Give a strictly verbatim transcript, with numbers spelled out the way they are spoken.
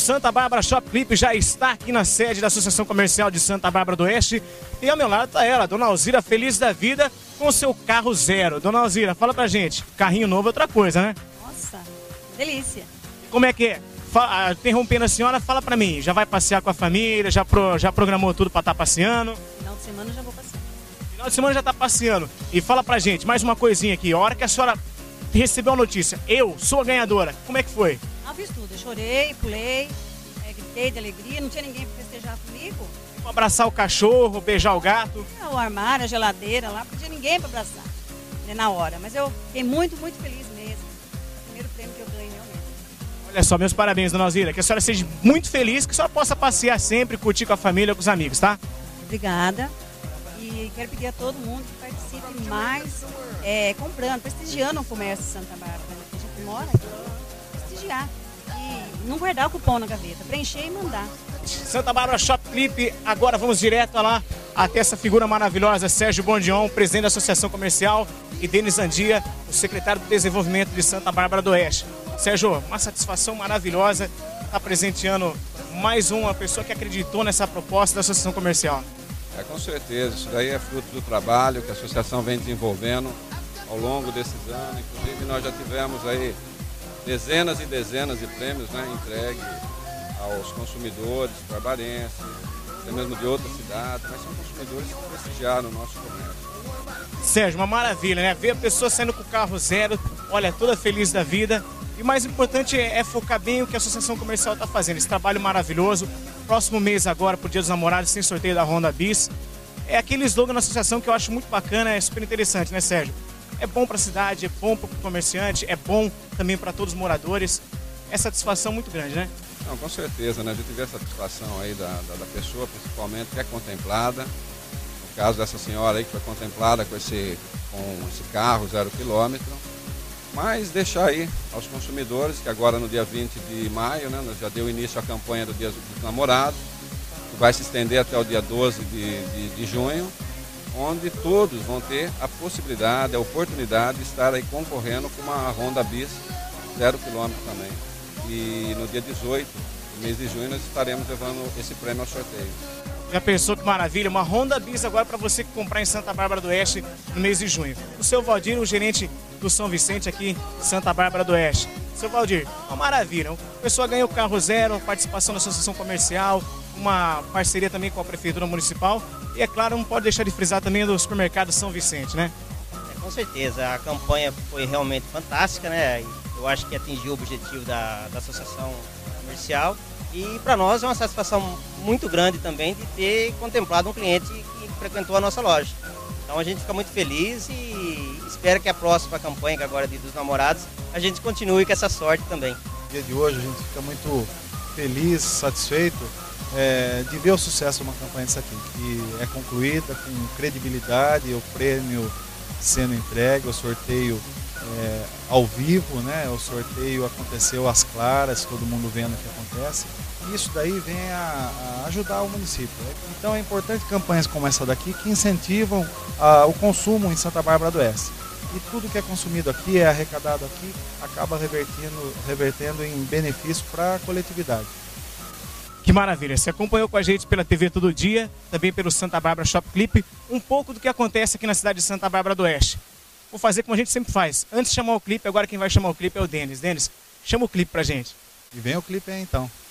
Santa Bárbara Shop Clip já está aqui na sede da Associação Comercial de Santa Bárbara do Oeste. E ao meu lado está ela, Dona Alzira, feliz da vida com o seu carro zero. Dona Alzira, fala pra gente, carrinho novo é outra coisa, né? Nossa, delícia. E como é que é? Fa- Interrompendo a senhora, fala pra mim, já vai passear com a família, já, pro- já programou tudo pra estar passeando? Final de semana eu já vou passear. Final de semana já tá passeando. E fala pra gente, mais uma coisinha aqui, a hora que a senhora recebeu a notícia, eu sou a ganhadora, como é que foi? Ah, fiz tudo. Eu chorei, pulei, é, gritei de alegria, não tinha ninguém para festejar comigo. Abraçar o cachorro, beijar o gato. É, o armário, a geladeira lá, não tinha ninguém para abraçar né, na hora. Mas eu fiquei muito, muito feliz mesmo. O primeiro prêmio que eu ganhei realmente. Olha só, meus parabéns, Dona Alzira, que a senhora seja muito feliz, que a senhora possa passear sempre, curtir com a família, com os amigos, tá? Obrigada. E quero pedir a todo mundo que participe mais é, comprando, prestigiando o comércio de Santa Bárbara, né? Que a gente mora aqui, prestigiar. E não guardar o cupom na gaveta, preencher e mandar. Santa Bárbara Shop Clip, agora vamos direto lá até essa figura maravilhosa, Sérgio Bondion, presidente da Associação Comercial, e Denis Andia, o secretário de Desenvolvimento de Santa Bárbara do Oeste. Sérgio, uma satisfação maravilhosa estar presenteando mais uma pessoa que acreditou nessa proposta da Associação Comercial. É, com certeza, isso daí é fruto do trabalho que a associação vem desenvolvendo ao longo desses anos. Inclusive nós já tivemos aí dezenas e dezenas de prêmios, né, entregues aos consumidores barbarenses, até mesmo de outras cidades, mas são consumidores que prestigiaram o nosso comércio. Sérgio, uma maravilha, né? Ver a pessoa saindo com o carro zero, olha, toda feliz da vida. E o mais importante é, é focar bem o que a Associação Comercial está fazendo. Esse trabalho maravilhoso. Próximo mês agora, pro Dia dos Namorados, tem sorteio da Honda Bis. É aquele slogan da associação que eu acho muito bacana, é super interessante, né, Sérgio? É bom para a cidade, é bom para o comerciante, é bom também para todos os moradores. É satisfação muito grande, né? Não, com certeza, né? A gente vê a satisfação aí da, da, da pessoa, principalmente, que é contemplada. No caso dessa senhora aí que foi contemplada com esse, com esse carro zero quilômetro. Mas deixar aí aos consumidores, que agora no dia vinte de maio, né, já deu início à campanha do Dia dos Namorados, que vai se estender até o dia doze de, de, de junho, onde todos vão ter a possibilidade, a oportunidade de estar aí concorrendo com uma Honda Bis zero quilômetro também. E no dia dezoito, no mês de junho, nós estaremos levando esse prêmio ao sorteio. Já pensou que maravilha? Uma Honda Bis agora para você comprar em Santa Bárbara do Oeste no mês de junho. O seu Valdir, o gerente do São Vicente aqui em Santa Bárbara do Oeste. Seu Valdir, uma maravilha. A pessoa ganha o carro zero, participação da Associação Comercial, uma parceria também com a Prefeitura Municipal. E é claro, não pode deixar de frisar também do supermercado São Vicente, né? É, com certeza, a campanha foi realmente fantástica, né? Eu acho que atingiu o objetivo da, da Associação Comercial. E para nós é uma satisfação muito grande também de ter contemplado um cliente que frequentou a nossa loja. Então a gente fica muito feliz e espera que a próxima campanha, que agora é Dia dos Namorados, a gente continue com essa sorte também. No dia de hoje a gente fica muito feliz, satisfeito é, de ver o sucesso de uma campanha dessa aqui, que é concluída com credibilidade, o prêmio sendo entregue, o sorteio é, ao vivo, né? O sorteio aconteceu às claras, todo mundo vendo o que acontece. E isso daí vem a, a ajudar o município. Então é importante campanhas como essa daqui que incentivam a, o consumo em Santa Bárbara do Oeste. E tudo que é consumido aqui, é arrecadado aqui, acaba revertindo, revertendo em benefício para a coletividade. Que maravilha! Você acompanhou com a gente pela T V Todo Dia, também pelo Santa Bárbara Shop Clip, um pouco do que acontece aqui na cidade de Santa Bárbara do Oeste. Vou fazer como a gente sempre faz. Antes de chamar o clipe, agora quem vai chamar o clipe é o Denis. Denis, chama o clipe pra gente. E vem o clipe aí então.